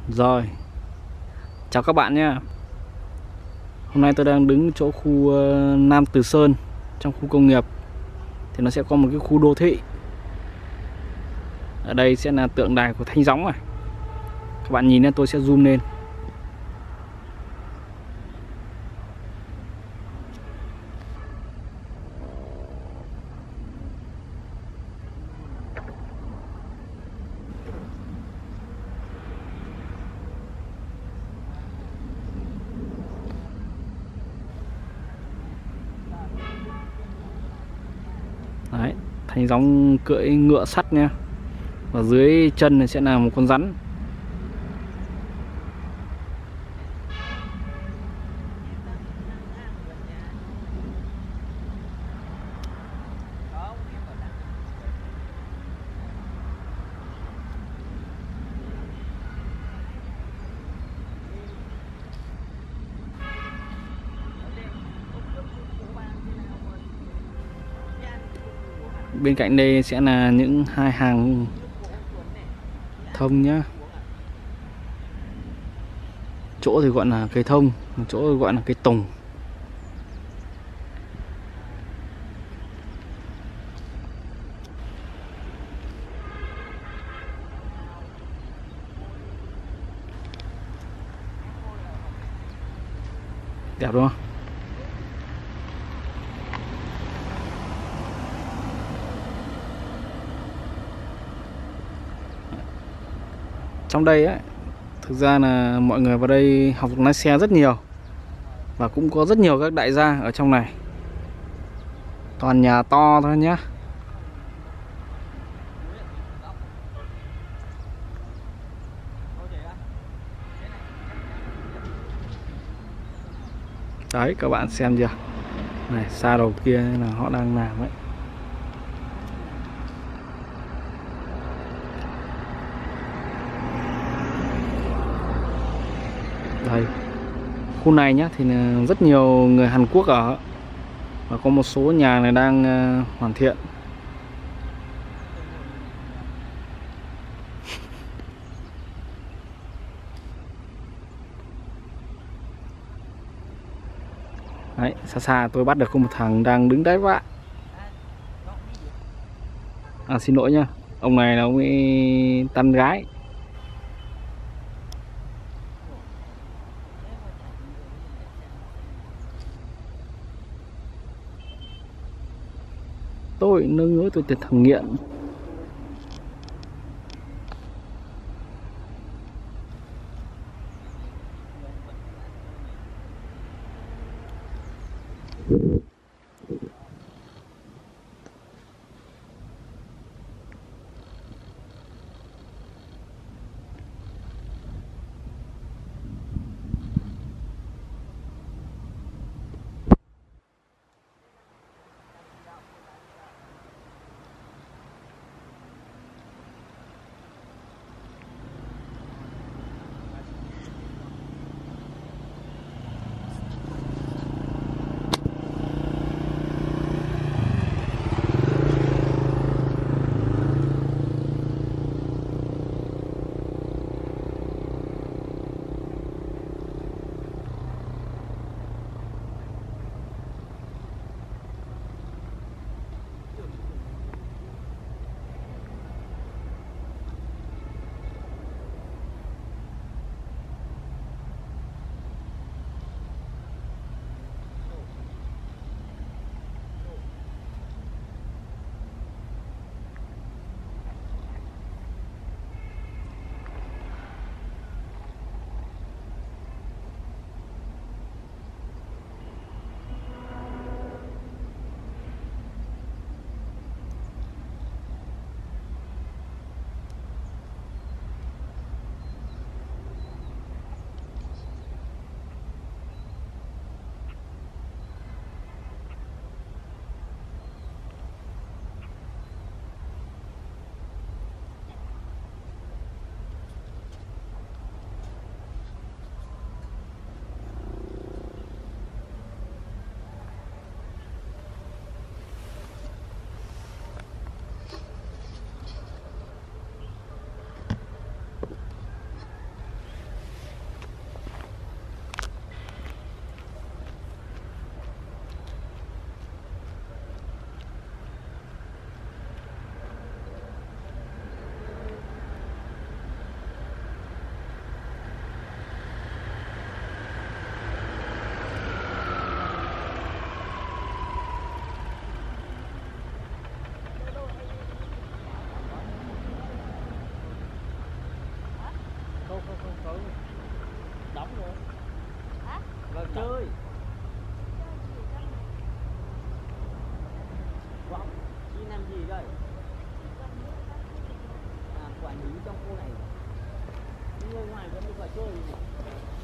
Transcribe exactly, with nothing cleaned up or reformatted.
Rồi, chào các bạn nhé. Hôm nay tôi đang đứng chỗ khu ờ, Nam Từ Sơn, trong khu công nghiệp. Thì nó sẽ có một cái khu đô thị. Ở đây sẽ là tượng đài của Thánh Gióng này. Các bạn nhìn nhé, tôi sẽ zoom lên. Đấy, Thánh Gióng cưỡi ngựa sắt nha. Và dưới chân này sẽ là một con rắn. Bên cạnh đây sẽ là những hai hàng thông nhá. Chỗ thì gọi là cây thông, một chỗ gọi là cây tùng. Đẹp đúng không? Trong đây ấy, thực ra là mọi người vào đây học lái xe rất nhiều. Và cũng có rất nhiều các đại gia ở trong này. Toàn nhà to thôi nhá. Đấy, các bạn xem chưa? Này, xa đầu kia là họ đang làm ấy. Đây, khu này nhá thì là rất nhiều người Hàn Quốc ở. Và có một số nhà này đang uh, hoàn thiện. Đấy, xa xa tôi bắt được có một thằng đang đứng đấy vạ. À, xin lỗi nhá, ông này là ông ấy tán gái. Tôi nương nhớ tôi từ thằng nghiện. làm gì đây? À, quản lý trong khu này. Người ngoài vẫn được vào chơi gì?